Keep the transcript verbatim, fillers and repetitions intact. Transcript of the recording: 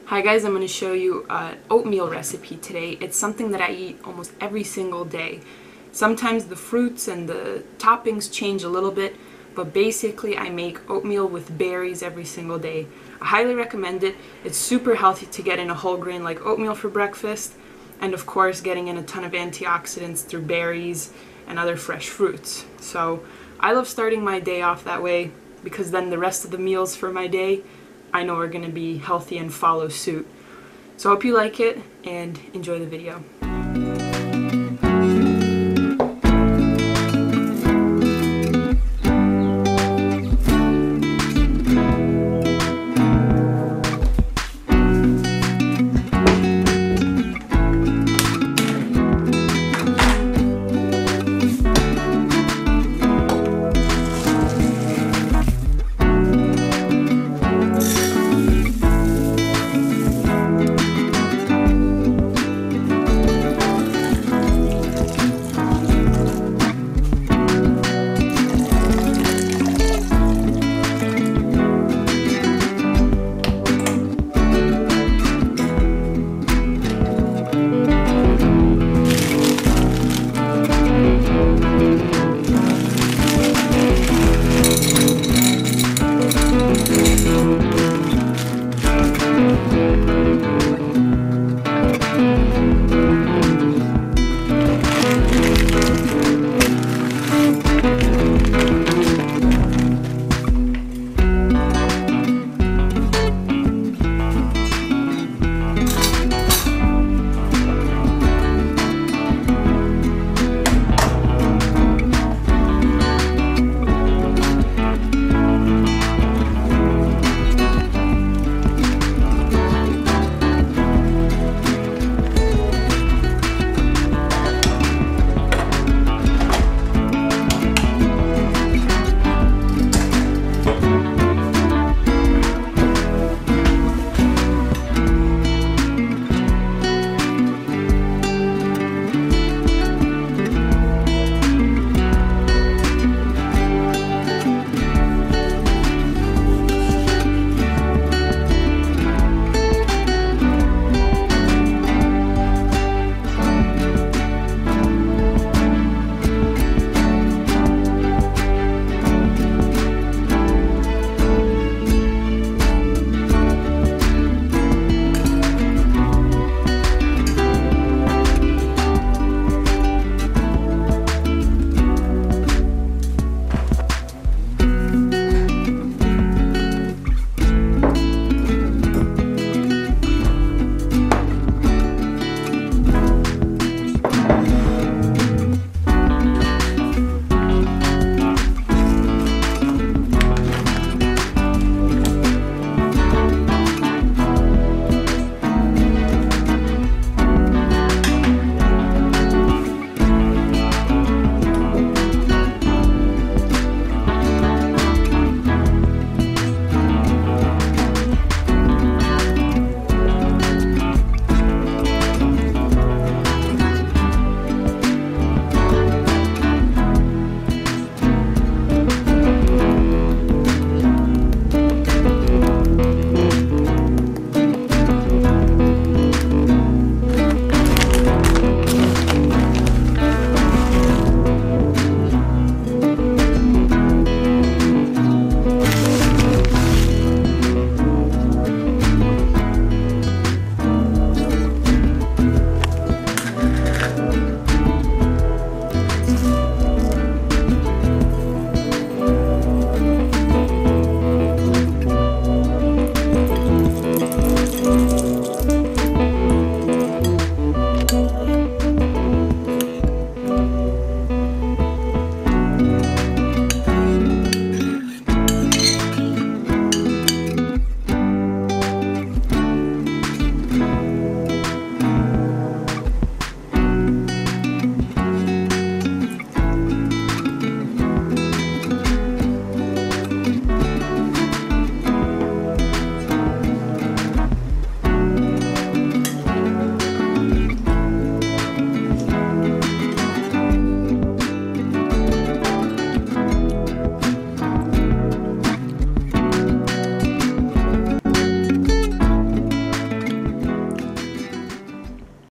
Hi guys, I'm going to show you an oatmeal recipe today. It's something that I eat almost every single day. Sometimes the fruits and the toppings change a little bit, but basically I make oatmeal with berries every single day. I highly recommend it. It's super healthy to get in a whole grain like oatmeal for breakfast, and of course getting in a ton of antioxidants through berries and other fresh fruits. So I love starting my day off that way because then the rest of the meals for my day I know are going to be healthy and follow suit. So I hope you like it and enjoy the video.